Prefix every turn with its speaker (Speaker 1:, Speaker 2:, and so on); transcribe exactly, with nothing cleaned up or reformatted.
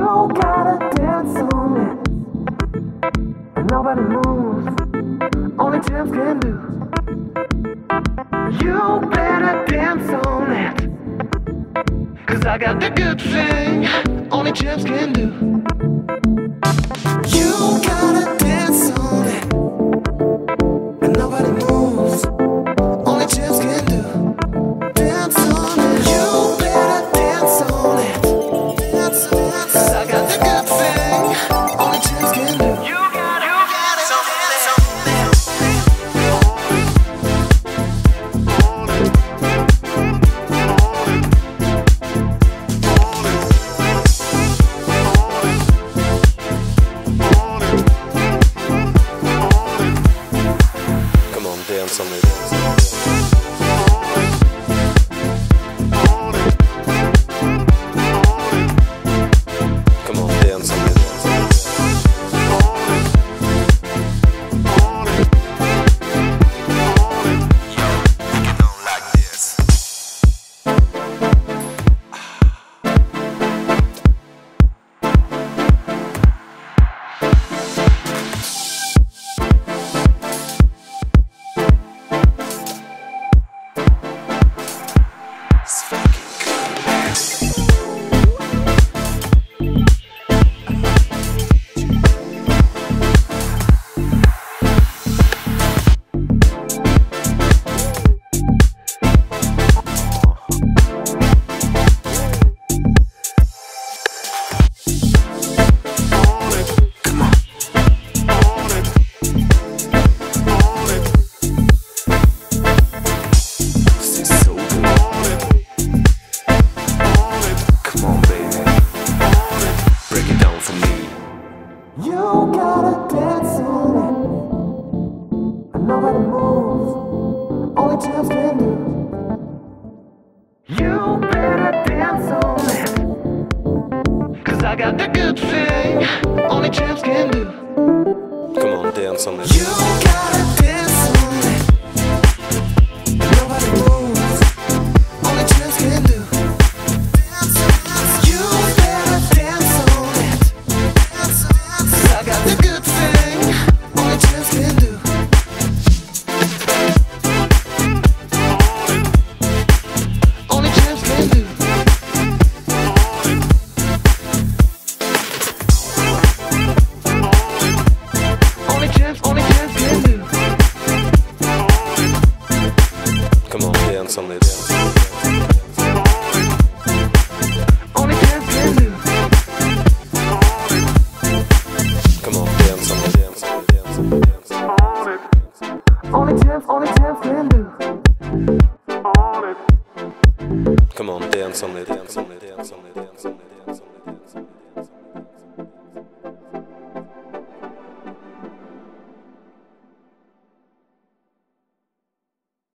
Speaker 1: You gotta dance on it, and nobody moves, only Tim's can do. You better dance on it, cause I got the good thing, only Tim's can do. You gotta dance on it, and nobody moves, only Tim's can do. Dance on it, you better dance on it. Cause I got the good thing, only Tim's can do. You got, you got something, something. Come on, dance on it. You gotta dance on it, and nobody moves, only Tim's can do. You better dance on it, cause I got the good thing, only Tim's can do. Come on, dance on it. You gotta dance on it, and nobody moves, only Tim's can do. You better dance on it, I got the good thing, only Tim's can do. Only Tim's can do. Only Tim's, only Tim's can do. Come on, dance on it. Only Tim's can do. Come on, dance on it, dance on it, dance on it, dance on it. Only Tim's, only Tim's can do. Come on, dance on it, dance on it.